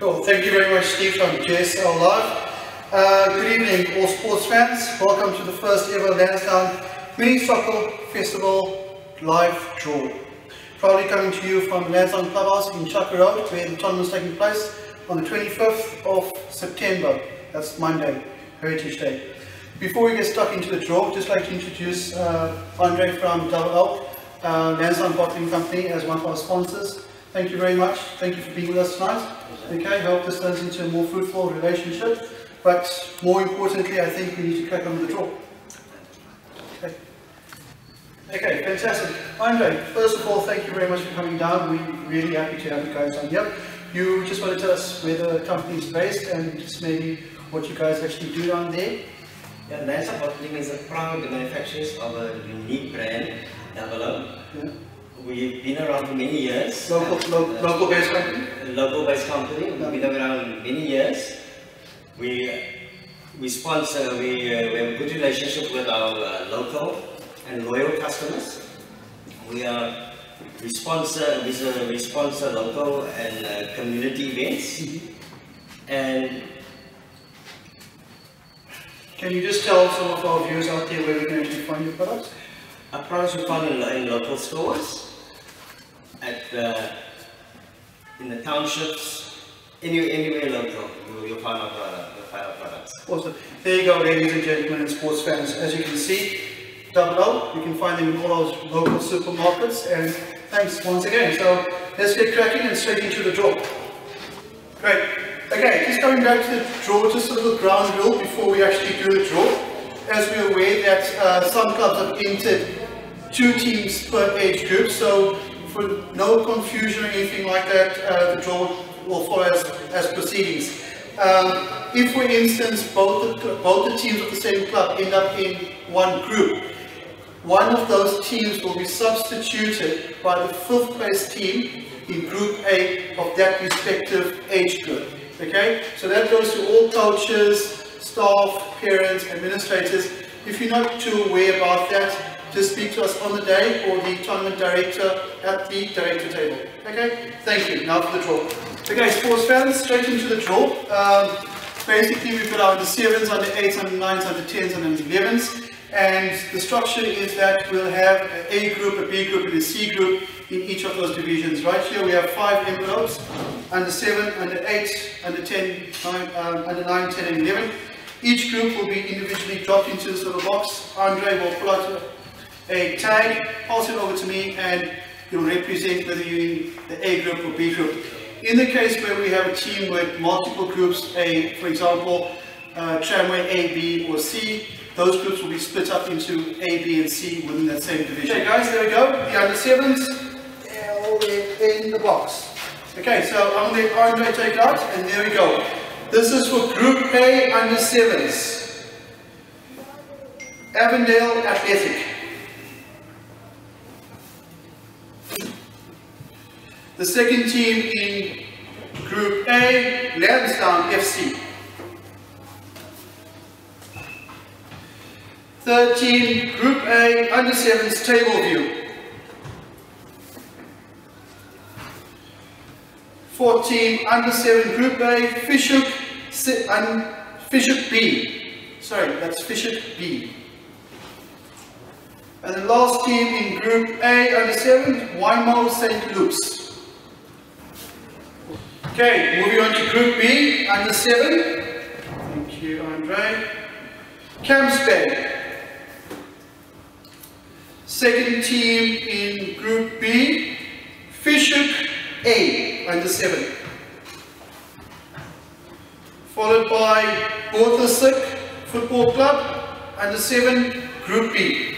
Cool, thank you very much, Steve from JSL Live. Good evening all sports fans, welcome to the first ever Lansdowne Mini Soccer Festival live draw. Proudly coming to you from Lansdowne Clubhouse in Chukker Road, where the tournament is taking place on the 25th of September, that's Monday, Heritage Day. Before we get stuck into the draw, I'd just like to introduce Andre from Double L, Lansdowne Bottling Company, as one of our sponsors. Thank you very much. Thank you for being with us tonight. Okay, hope this turns into a more fruitful relationship. But more importantly, I think we need to crack on with the draw. Okay, fantastic. Andre, first of all, thank you very much for coming down. We're really happy to have you guys on here. You just want to tell us where the company is based and just maybe what you guys actually do down there? Yeah, Lansdowne Bottling is a proud manufacturer of a unique brand, Double O. Yeah. We've been around for many years. Local-based company? Local-based company. We've been around many years. We sponsor, we have a good relationship with our local and loyal customers. We sponsor local and community events. And can you just tell some of our viewers out there where we can actually find your products? Our products we find in local stores, in the townships, anywhere local, you'll find our products. Awesome. There you go, ladies and gentlemen and sports fans. As you can see, Double O, you can find them in all our local supermarkets. And thanks once again. So let's get cracking and straight into the draw. Great. Okay, just coming back to the draw, just a little ground rule before we actually do the draw. As we're aware that some clubs have entered 2 teams per age group, so for no confusion or anything like that, the draw will follow as proceedings. If, for instance, both the teams of the same club end up in one group, one of those teams will be substituted by the 5th place team in Group A of that respective age group. Okay, so that goes to all coaches, staff, parents, administrators. If you're not too aware about that, just speak to us on the day or the tournament director at the director table. Okay, thank you. Now for the draw. Okay, sports fans, straight into the draw. Basically, we've got our under 7s, under 8s, under 9s, under 10s, and under 11s. And the structure is that we'll have an A group, a B group, and a C group in each of those divisions. Right here we have 5 envelopes, under 7, under 8, under 10, under 9, 10 and 11. Each group will be individually dropped into this little box. Andre will pull out a tag, pass it over to me, and you'll represent whether you're in the A group or B group. In the case where we have a team with multiple groups, for example, tramway A, B or C, those groups will be split up into A, B and C within that same division. Okay guys, there we go, the under 7s, all in the box. Okay, so I'm going to let Andre take it out, and there we go. This is for Group A under 7s. Avondale Athletic. The second team in Group A, Lansdowne FC. Third team, Group A, under 7s, Tableview. Fourth team, under 7, Group A, Fishhook B. Sorry, that's Fishhook B. And the last team in Group A, under 7, Wymo St. Luke's. Okay, moving on to Group B, under 7. Thank you, Andre. Camps Bay. Second team in Group B, Fishhook A, under 7. Followed by Lansdowne Football Club, under 7, Group B.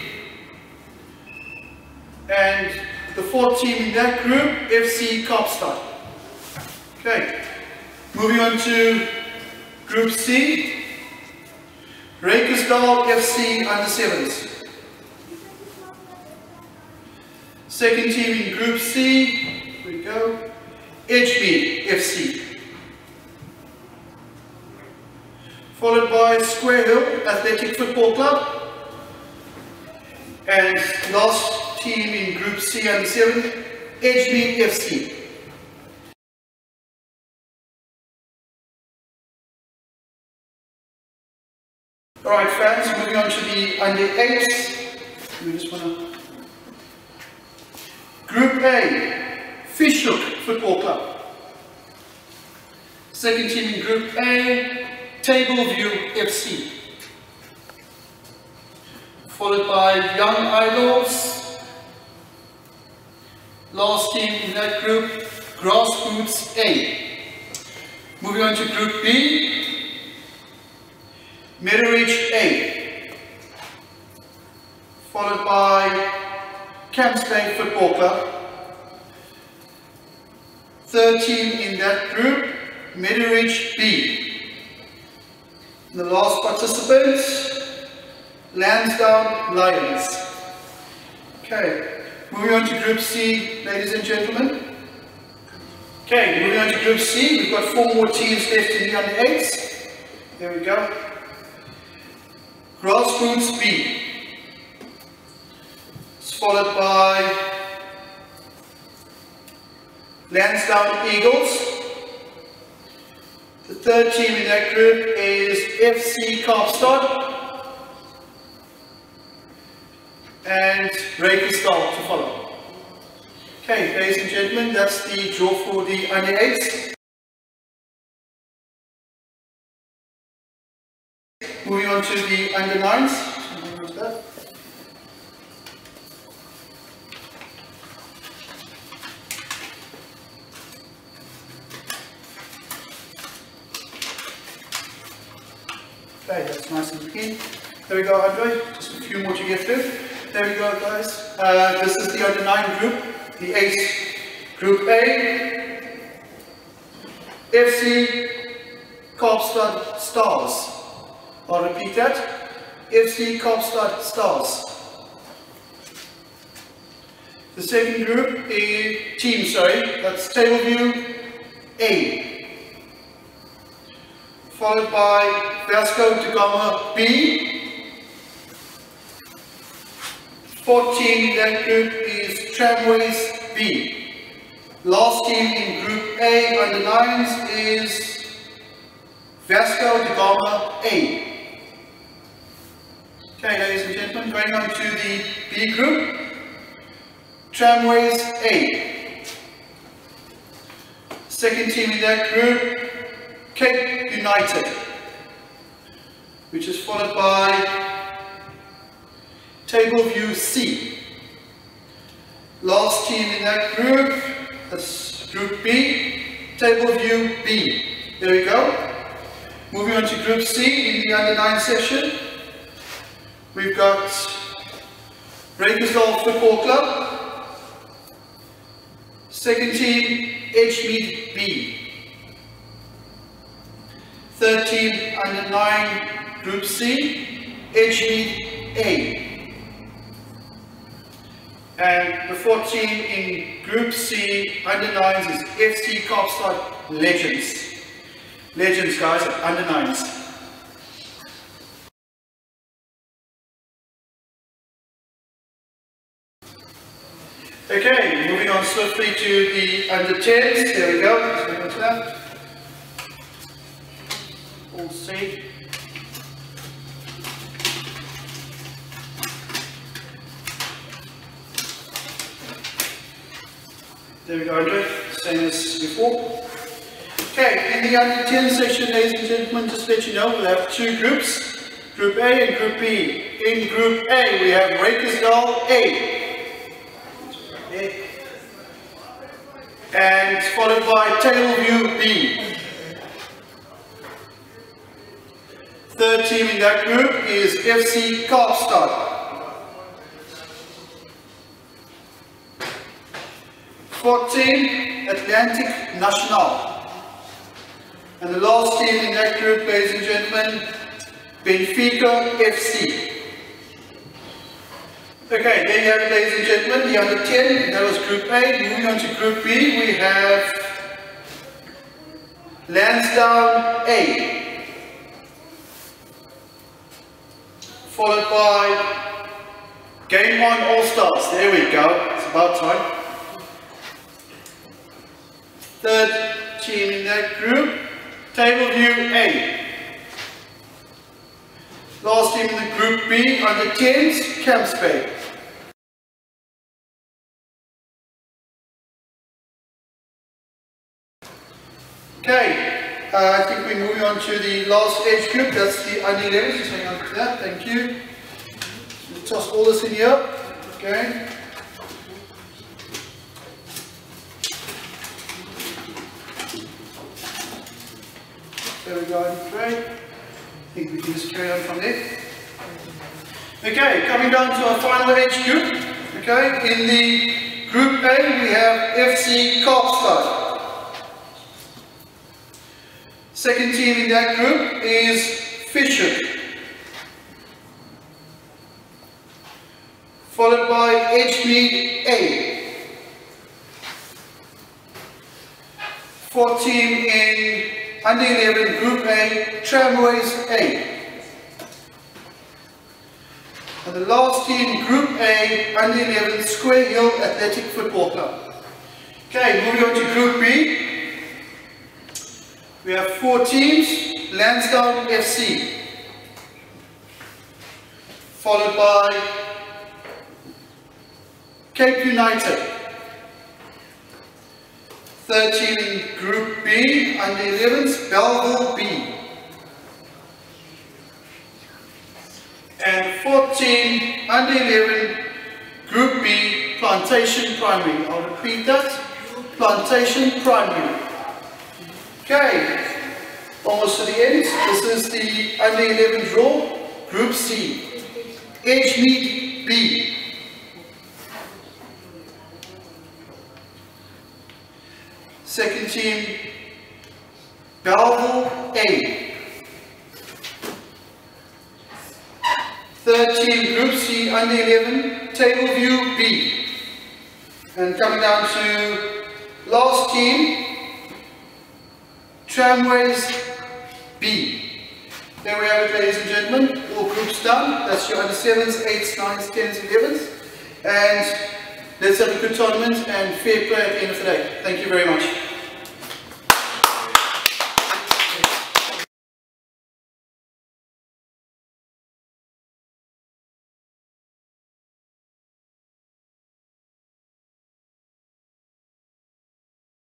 And the 4th team in that group, FC Kaapstad. Okay, moving on to Group C, Rakersdal FC under 7s. Second team in Group C, here we go, HB FC. Followed by Square Hill Athletic Football Club. And last team in Group C under 7, HB FC. Alright fans, moving on to the under 8s. We just want to... Group A, Chukker Football Club. Second team in Group A, Tableview FC. Followed by Young Idols. Last team in that group, Grassroots A. Moving on to Group B, Meadowridge A. Followed by Lansdowne Football Club. Third team in that group, Meadowridge B. And the last participant, Lansdowne Lions. Okay, moving on to Group C, ladies and gentlemen. Okay, moving on to Group C, we've got 4 more teams left in the under 8s. There we go. Grassroots B. It's followed by Lansdowne Eagles. The third team in that group is FC Kaapstad and Reykjavik to follow. Okay, ladies and gentlemen, that's the draw for the under 8s. Moving on to the under 9s. Okay, that's nice and clean. There we go, Andre. Just a few more to get through. There we go, guys. This is the under 9 group, the 8th. Group A, FC Kaapstad Stars. I'll repeat that. FC Kaapstad Stars. The second group is that's Tableview A. Followed by Vasco da Gama B. Fourth team in that group is Tramways B. Last team in Group A under 9s is Vasco da Gama A. Okay, ladies and gentlemen, going on to the B group, Tramways A. Second team in that group, Cape United, which is followed by Tableview C. Last team in that group, that's Group B, Tableview B. There we go. Moving on to Group C in the under 9 session, we've got Lansdowne Football Club. Second team, Edgemead B. Third team under 9 Group C, Edgemead A. And the fourth team in Group C under 9s is FC Kaapstad Legends. Legends, guys, under 9s. Okay, moving on swiftly to the under 10s. There we go. Let's move on to that. All C. There we go, Andre. Same as before. Okay, in the under 10 section, ladies and gentlemen, just to let you know, we'll have 2 groups, Group A and Group B. In Group A, we have Reykjavik A. And followed by Tableview B. Third team in that group is FC Kaapstad. Fourth team, Atlantic National. And the last team in that group, ladies and gentlemen, Benfica FC. Okay, there you have it, ladies and gentlemen, the under 10, that was Group A. Moving on to Group B, we have Lansdowne A. Followed by Game On All Stars. There we go, it's about time. Third team in that group, Tableview A. Last team in the Group B, under 10s, Camps Bay. Okay, I think we're moving on to the last age group, that's the under 11s. Just hang on to that, thank you. We'll toss all this in here. Okay. There we go, great. I think we can just carry on from there. Okay, coming down to our final age group. Okay, in the Group A we have FC Kaapstad. Second team in that group is Fisher. Followed by Edgemead A. Fourth team in under 11 Group A, Tramways A. And the last team, Group A, under 11 Square Hill Athletic Football Club. Okay, moving on to Group B. We have 4 teams, Lansdowne FC. Followed by Cape United. Third team in Group B, under 11s, Belleville B. And fourth team, under 11, Group B, Plantation Primary. I'll repeat that, Plantation Primary. Okay, almost to the end. This is the under 11 draw, Group C, Edgemead B. Second team, Belleville A. Third team, Group C, under 11, Tableview B. And coming down to last team, Tramways B. There we have it, ladies and gentlemen, all groups done. That's your under 7s, 8s, 9s, 10s, 11s. And let's have a good tournament and fair play at the end of the day. Thank you very much.